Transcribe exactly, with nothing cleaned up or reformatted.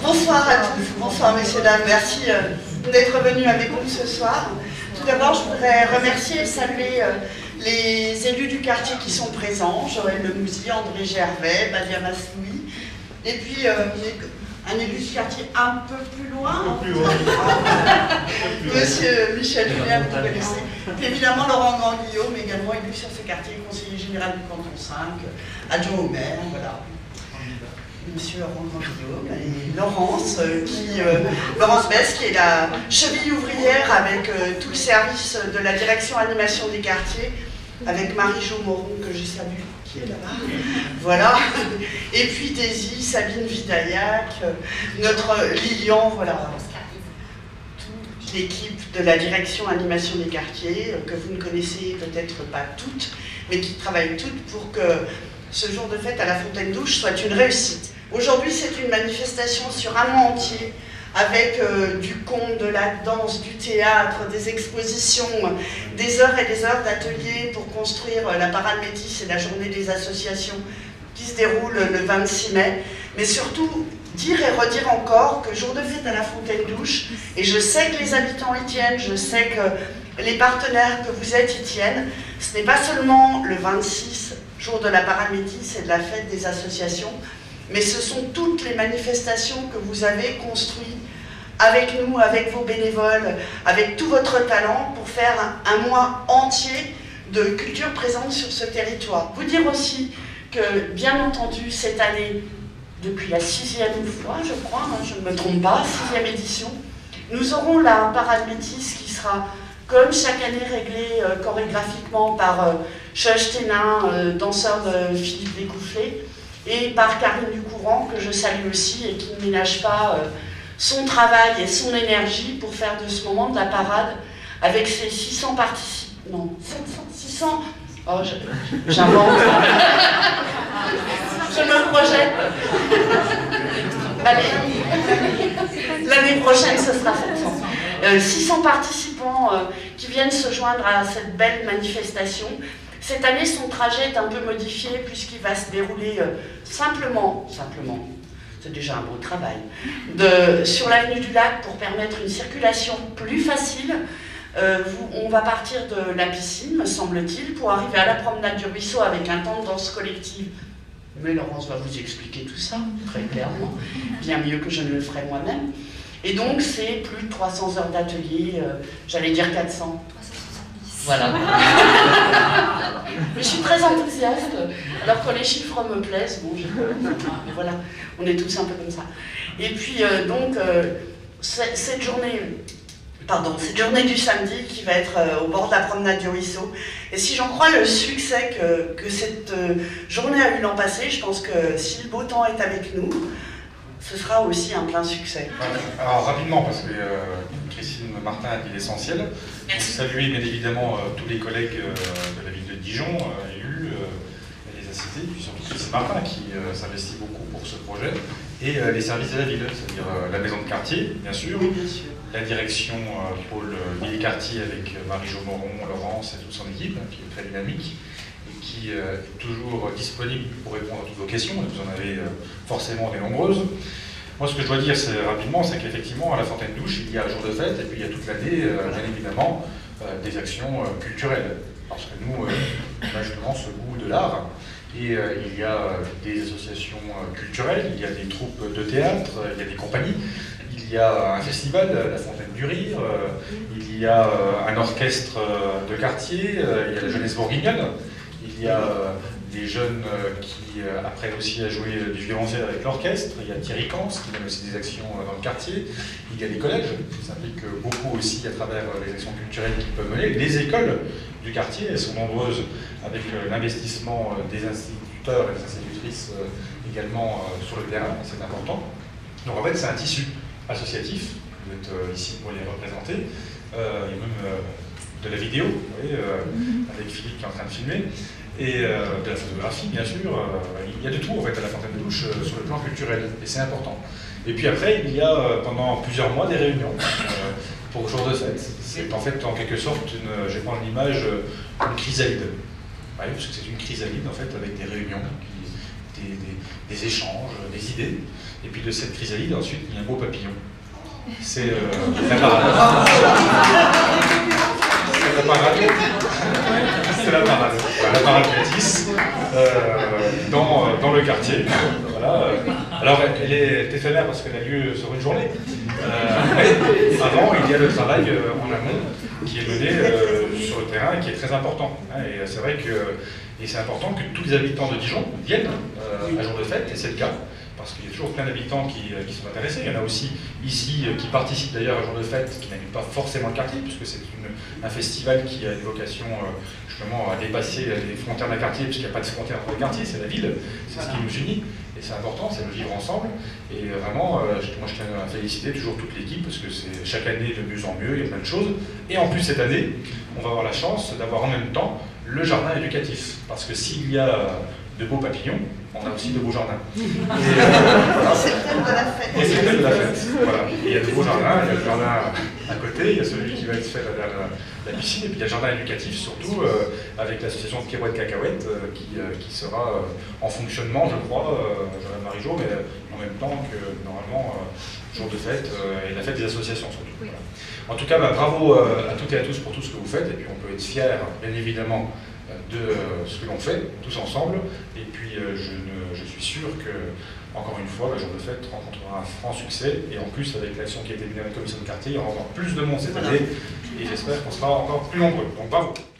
Bonsoir à tous, bonsoir messieurs, dames, merci euh, d'être venus avec nous ce soir. Tout d'abord, je voudrais remercier et saluer euh, les élus du quartier qui sont présents, Joël Lemouzy, André Gervais, Badia Masloui, et puis euh, un élu du quartier un peu plus loin, un peu plus loin. Monsieur Michel Julien, vous connaissez, puis évidemment Laurent Grand-Guillaume, également élu sur ce quartier, conseiller général du canton cinq, adjoint au maire, voilà. Monsieur Laurent Grand-Guillaume et Laurence, euh, qui, euh, Laurence Besse, qui est la cheville ouvrière avec euh, tout le service de la direction animation des quartiers, avec Marie-Jo Moron, que je salue, qui est là-bas. Voilà. Et puis Daisy, Sabine Vidaillac, euh, notre Lilian, voilà. Toute l'équipe de la direction animation des quartiers, euh, que vous ne connaissez peut-être pas toutes, mais qui travaillent toutes pour que ce jour de fête à la Fontaine-Douche soit une réussite. Aujourd'hui, c'est une manifestation sur un mois entier, avec euh, du conte, de la danse, du théâtre, des expositions, des heures et des heures d'ateliers pour construire euh, la parade métisse et la journée des associations qui se déroule le vingt-six mai. Mais surtout, dire et redire encore que jour de fête à la Fontaine-Douche, et je sais que les habitants y tiennent, je sais que les partenaires que vous êtes y tiennent, ce n'est pas seulement le vingt-six, jour de la parade métisse et de la fête des associations, mais ce sont toutes les manifestations que vous avez construites avec nous, avec vos bénévoles, avec tout votre talent pour faire un, un mois entier de culture présente sur ce territoire. Vous dire aussi que, bien entendu, cette année, depuis la sixième fois, je crois, hein, je ne me trompe pas, sixième édition, nous aurons la parade métisse qui sera, comme chaque année, réglée euh, chorégraphiquement par euh, Chuch Ténin, euh, danseur de Philippe Découfflé, et par Karine Ducourant, que je salue aussi, et qui ne ménage pas euh, son travail et son énergie pour faire de ce moment de la parade, avec ses six cents participants, non, sept cents, six cents, oh, j'invente, je me projette. Allez, l'année prochaine, ce sera sept cents. Euh, six cents participants euh, qui viennent se joindre à cette belle manifestation. Cette année, son trajet est un peu modifié puisqu'il va se dérouler euh, simplement, simplement, c'est déjà un beau travail, de, sur l'avenue du Lac pour permettre une circulation plus facile. Euh, vous, on va partir de la piscine, me semble-t-il, pour arriver à la promenade du ruisseau avec un temps de danse collective. Mais Laurence va vous expliquer tout ça, très clairement, bien mieux que je ne le ferai moi-même. Et donc, c'est plus de trois cents heures d'atelier, euh, j'allais dire quatre cents. Voilà. Mais je suis très enthousiaste, alors que les chiffres me plaisent. Bon, je... voilà, on est tous un peu comme ça. Et puis, euh, donc, euh, cette journée, pardon, cette journée du samedi qui va être euh, au bord de la promenade du ruisseau, et si j'en crois le succès que, que cette euh, journée a eu l'an passé, je pense que si le beau temps est avec nous, ce sera aussi un plein succès. Alors rapidement, parce que euh, Christine Martin a dit l'essentiel. Saluer bien évidemment euh, tous les collègues euh, de la ville de Dijon, euh, élus, euh, elle les a cités, puis surtout Christine Martin qui euh, s'investit beaucoup pour ce projet, et euh, les services de la ville, c'est-à-dire euh, la maison de quartier, bien sûr, oui, bien sûr. La direction euh, pôle euh, ville et quartier avec euh, Marie-Jo Moron, Laurence et toute son équipe, hein, qui est très dynamique, et qui euh, est toujours disponible pour répondre à toutes vos questions, vous en avez euh, forcément des nombreuses. Moi, ce que je dois dire c'est, rapidement, c'est qu'effectivement, à la Fontaine-Douche, il y a un jour de fête, et puis il y a toute l'année, euh, bien évidemment, euh, des actions euh, culturelles. Parce que nous, euh, on a justement ce goût de l'art, et euh, il y a euh, des associations euh, culturelles, il y a des troupes de théâtre, euh, il y a des compagnies, il y a un festival, euh, la Fontaine du Rire, euh, il y a euh, un orchestre euh, de quartier, euh, il y a la jeunesse bourguignonne, il y a euh, des jeunes euh, qui euh, apprennent aussi à jouer euh, du violoncelle avec l'orchestre, il y a Thierry Camps qui mène aussi des actions euh, dans le quartier, il y a des collèges qui s'impliquent beaucoup aussi à travers euh, les actions culturelles qu'ils peuvent mener, les écoles du quartier, elles sont nombreuses avec euh, l'investissement euh, des instituteurs et des institutrices euh, également euh, sur le terrain, c'est important. Donc en fait c'est un tissu associatif, vous êtes euh, ici pour les représenter, euh, il y a même euh, de la vidéo, vous voyez, euh, avec Philippe qui est en train de filmer, et euh, de la photographie, bien sûr. Euh, il y a de tout, en fait, à la Fontaine-Douche euh, sur le plan culturel, et c'est important. Et puis après, il y a euh, pendant plusieurs mois des réunions euh, pour jour de fête. C'est en fait, en quelque sorte, une, je vais prendre l'image, une chrysalide. Ouais, parce que c'est une chrysalide, en fait, avec des réunions qui des, des, des échanges, des idées. Et puis de cette chrysalide, ensuite, il y a un beau papillon. C'est euh, la parade. C'est la parade. C'est la parade. La parade Métis, euh, dans, dans le quartier. Voilà. Alors, elle est éphémère parce qu'elle a lieu sur une journée. Euh, avant, il y a le travail en amont qui est mené euh, sur le terrain et qui est très important. Hein, et c'est vrai que et c'est important que tous les habitants de Dijon viennent euh, à jour de fête, et c'est le cas. Parce qu'il y a toujours plein d'habitants qui, qui sont intéressés. Il y en a aussi ici qui participent d'ailleurs à jour de fête, qui n'habitent pas forcément le quartier, puisque c'est un festival qui a une vocation euh, justement à dépasser les frontières d'un quartier, puisqu'il n'y a pas de frontières entre les quartiers, c'est la ville, c'est ce qui nous unit. Et c'est important, c'est de vivre ensemble. Et vraiment, euh, moi je tiens à féliciter toujours toute l'équipe, parce que c'est chaque année de mieux en mieux, il y a plein de choses. Et en plus cette année, on va avoir la chance d'avoir en même temps le jardin éducatif. Parce que s'il y a de beaux papillons, on a aussi de beaux jardins. Et, euh, c'est le thème de la fête. Et c'est le thème de la fête. Voilà. Et il y a de beaux jardins, il y a le jardin à côté, il y a celui qui va être fait derrière la, la piscine, et puis il y a le jardin éducatif, surtout euh, avec l'association de Pirouette Cacahuète, euh, qui, euh, qui sera euh, en fonctionnement, je crois, euh, Jeanne Marie-Jo, mais en même temps que normalement, euh, jour de fête, euh, et la fête des associations surtout. Voilà. En tout cas, bah, bravo euh, à toutes et à tous pour tout ce que vous faites, et puis on peut être fiers, bien évidemment, de ce que l'on fait, tous ensemble. Et puis euh, je, ne, je suis sûr que, encore une fois, le jour de fête rencontrera un franc succès. Et en plus, avec l'action qui a été menée à la commission de quartier, il y aura encore plus de monde cette année. Et j'espère qu'on sera encore plus nombreux. Donc bravo.